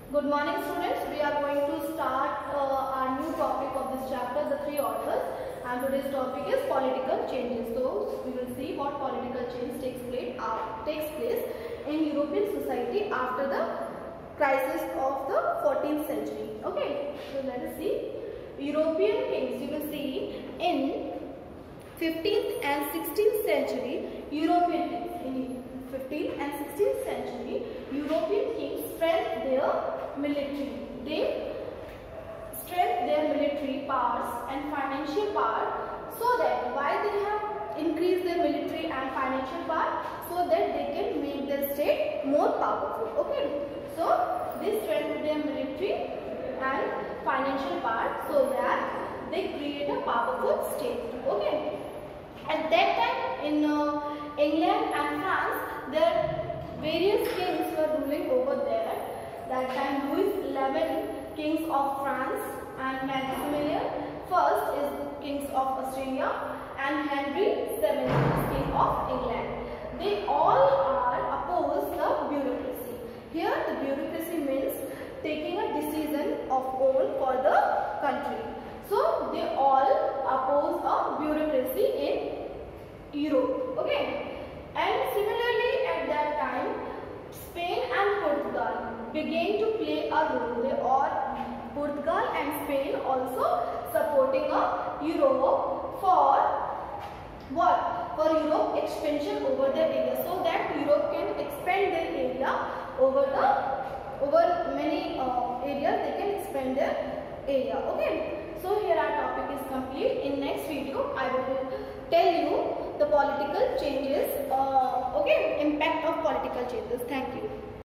Good morning students, we are going to start our new topic of this chapter, the three orders, and today's topic is political changes. So we will see what political change takes place in European society after the crisis of the 14th century. Okay, so let us see. European kings, you will see in 15th and 16th century, European kings, in 15th and 16th century, European kings strengthened their military. They strengthened their military powers and financial power, so that why they have increased their military and financial power, so that they can make their state more powerful. Okay, so they strengthened their military and financial power so that they create a powerful state. Okay, at that time in England and France, their various kings were ruling over there. That time Louis XI, kings of France, and Maximilian I is kings of Austria, and Henry VII is king of England. They all are opposed the bureaucracy. Here the bureaucracy means taking a decision of own for the country. So they all oppose a bureaucracy in Europe. Okay. And similarly at that time, Spain and Portugal began to play a role. They are Portugal and Spain also supporting a Europe for what? For Europe expansion over the area, so that Europe can expand their area over many areas. They can expand their area. Okay. So here our topic is complete. In next video, I will tell you the political changes, impact of political changes. Thank you.